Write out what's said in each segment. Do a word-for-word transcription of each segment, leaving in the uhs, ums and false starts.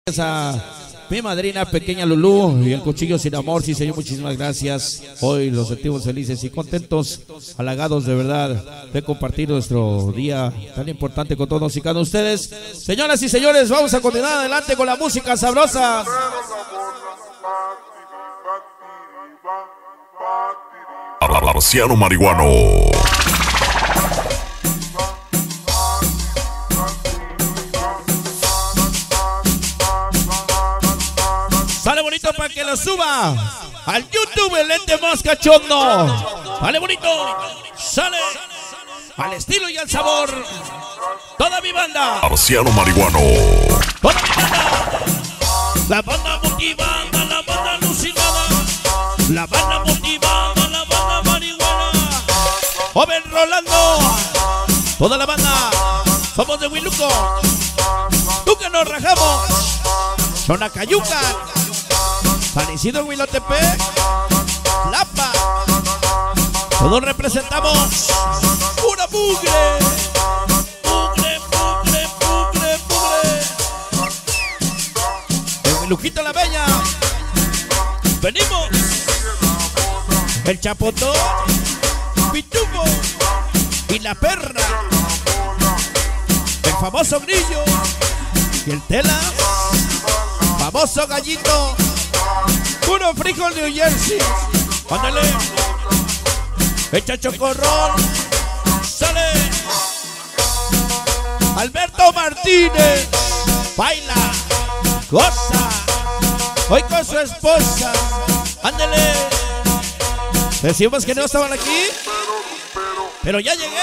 A mi madrina pequeña Lulú y el cuchillo sin amor. Sí, señor, muchísimas gracias. Hoy los sentimos felices y contentos, halagados de verdad de compartir nuestro día tan importante con todos y cada uno de ustedes. Señoras y señores, vamos a continuar adelante con la música sabrosa. Marciano Marihuano. Sale bonito para que lo suba al YouTube, el ente más cachondo. Sale bonito, sale al estilo y al sabor. Toda mi banda, Marciano Marihuano. toda mi banda. La banda motivada, la banda alucinada. La banda motivada, la banda marihuana. Joven Rolando, toda la banda. Somos de Huiluco. Tú que nos rajamos. Sonacayuca. San Isidro, Huilotepec, Lapa. Todos representamos una mugre. Mugre, mugre, mugre, mugre. El Huiluquito la Bella. Venimos. El Chapotón, Pitufo y la Perra. El famoso Grillo y el Tela. Famoso Gallito. Puro frijol New Jersey. Ándale. Echa chocorrol. Sale. Alberto Martínez. Baila. Goza. Hoy con su esposa. Ándale. Decimos que no estaban aquí, pero ya llegué.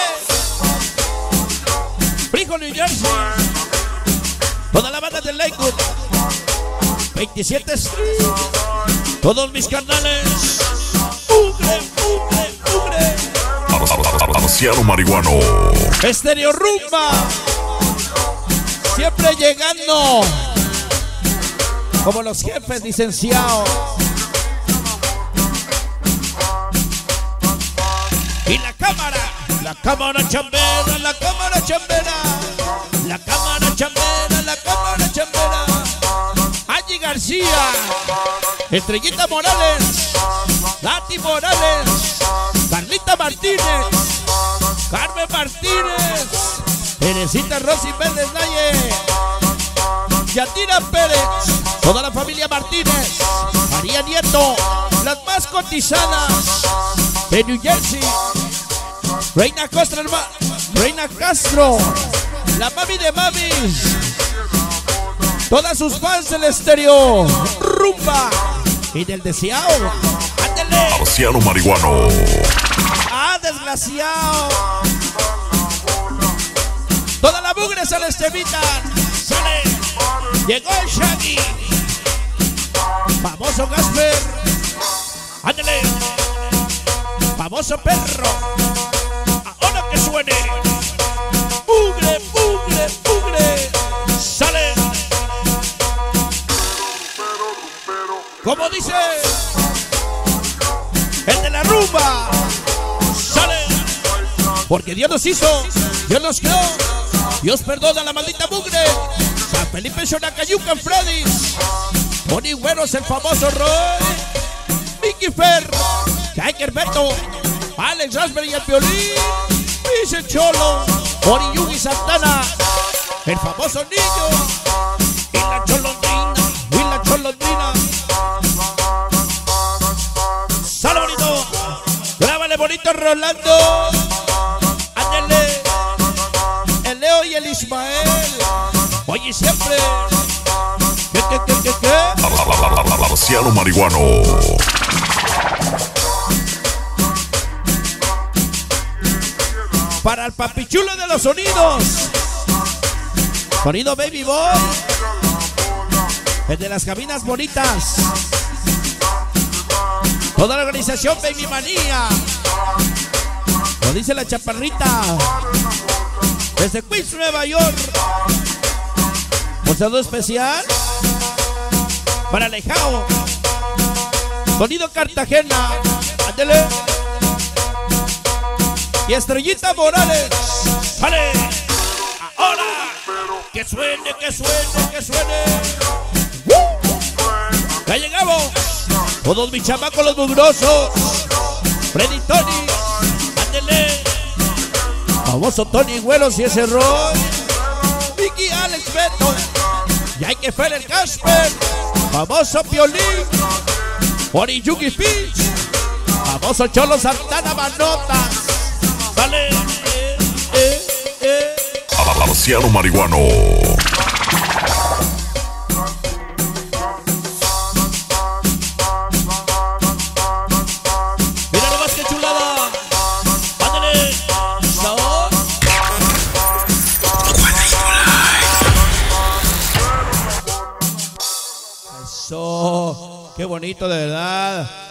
Frijol New Jersey. Toda la banda del Lakewood. veintisiete Street. Todos mis carnales. Mugre, mugre, mugre. Marciano Marihuano. Estéreo Rumba. Siempre llegando como los jefes licenciados. Y la cámara. La cámara chambera, la cámara chambera. La cámara chambera, la cámara chambera. Angie García, Estrellita Morales, Nati Morales, Carlita Martínez, Carmen Martínez, Teresita Rosy Méndez Naye, Yatira Pérez, toda la familia Martínez, María Nieto, las más cotizadas de New Jersey, Reina Castro, Reina Castro, la mami de mamis. Todas sus fans del Estéreo Rumba y del deseado. ¡Ándale! Marciano Marihuano. ¡Ah, desgraciado! Toda la mugre se les evitan. ¡Sale! Llegó el Shaggy. Famoso Gasper. ¡Ándale! Famoso Perro. Ahora que suene. ¡Mugre, mugre, mugre! ¡Sale! Como dice el de la rumba, sale. Porque Dios nos hizo, Dios nos creó, Dios perdona la maldita mugre. San Felipe, Sonacayuca, Freddy's, Tony Güeros, el famoso Roy, Mickey Fer, Jaiker Beto, Alex Raspberry y el Violín, Dice Cholo, Ori Yugi Santana, el famoso Niño y la Cholondrina, y la Cholondrina. Sale bonito, grábale bonito Rolando. Ándale, el Leo y el Ismael. Oye siempre. ¿Qué, qué, qué, qué, qué? Marciano Marihuano. Para el papichulo de los sonidos. Sonido Baby Boy. El de las cabinas bonitas. Toda la organización Baby Manía. Lo dice la chaparrita. Desde Queens, Nueva York. Un saludo especial para Alejao. Sonido Cartagena. Ándele. Y Estrellita Morales. ¡Sale! Ahora. Que suene, que suene, que suene. Ya llegamos. Todos mis chamacos los mugrosos. Freddy Tony. Ándele. Famoso Tony Güeros y ese Roy. Vicky Alex Beto. Yaike Feller Casper. Famoso Piolín. Oriyuki Fish. Famoso Cholo Santana Manotas. Sale. Eh, eh, eh. Marciano Marihuano. Mira nomás que chulada. Ándale. Sabor. Eso. Qué bonito, de verdad.